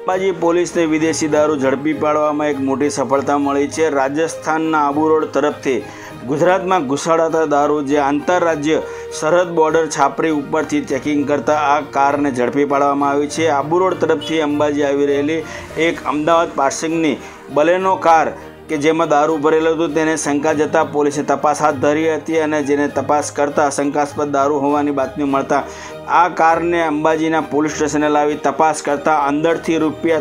અંબાજી પોલીસને વિદેશી દારૂ ઝડપી પાડવામાં એક મોટી સફળતા મળી છે। રાજસ્થાનના આબુ રોડ તરફથી ગુજરાતમાં ઘુસાડાતા દારૂ જે આંતરરાજ્ય સરહદ બોર્ડર છાપરી ઉપરથી ચેકિંગ કરતા આ કારને ઝડપી પાડવામાં આવી છે। આબુ રોડ તરફથી અંબાજી આવી રહેલી એક અમદાવાદ પાસિંગની બલેનો કાર કે જેમાં દારૂ ભરેલો હતો તેને શંકા જતાં પોલીસે તપાસ હાથ ધરી હતી અને જેને તપાસ કરતાં શંકાસ્પદ દારૂ હોવાની બાતમી મળતા આ કારને અંબાજીના પોલીસ સ્ટેશને લાવી તપાસ કરતાં અંદરથી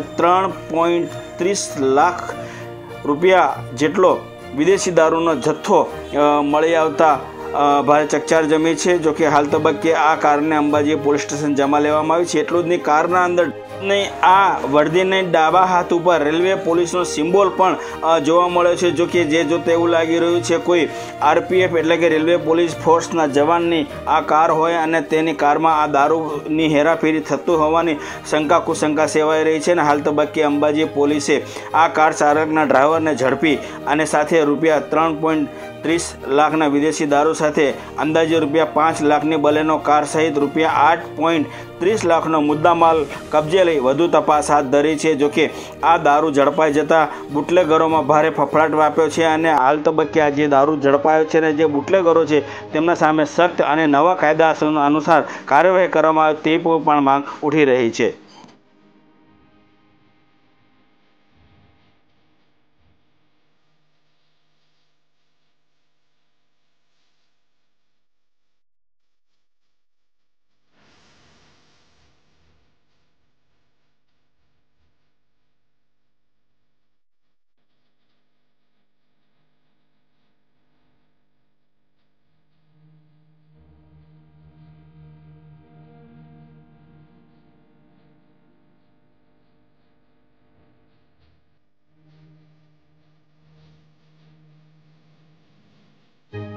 ₹3.30 લાખ જેટલો વિદેશી દારૂનો જથ્થો મળી આવતા ભારે ચકચાર જમી છે। જો કે હાલ તબક્કે આ કારને અંબાજી પોલીસ સ્ટેશન જમા લેવામાં આવી છે। એટલું જ નહીં, કારના અંદર આ વર્દીને ડાબા હાથ ઉપર રેલવે પોલીસનો સિમ્બોલ પણ જોવા મળ્યો છે। જો કે જે જોતે એવું લાગી રહ્યું છે કોઈ આરપીએફ એટલે કે રેલવે પોલીસ ફોર્સના જવાનની આ કાર હોય અને તેની કારમાં આ દારૂની હેરાફેરી થતું હોવાની શંકા કુશંકા સેવાઈ રહી છે। અને હાલ તબક્કે અંબાજી પોલીસે આ કાર ચાલકના ડ્રાઈવરને ઝડપી અને સાથે ₹3.30 લાખના વિદેશી દારૂ સાથે અંદાજે ₹5 લાખની બલેનો કાર સહિત ₹8.30 લાખનો મુદ્દામાલ કબજે લઈ વધુ તપાસ હાથ ધરી છે। જોકે આ દારૂ ઝડપાઈ જતાં બુટલેગરોમાં ભારે ફફડાટ વ્યાપ્યો છે અને હાલ તબક્કે આ જે દારૂ ઝડપાયો છે અને જે બુટલેગરો છે તેમના સામે સખ્ત અને નવા કાયદા અનુસાર કાર્યવાહી કરવામાં આવે તે પણ માંગ ઉઠી રહી છે।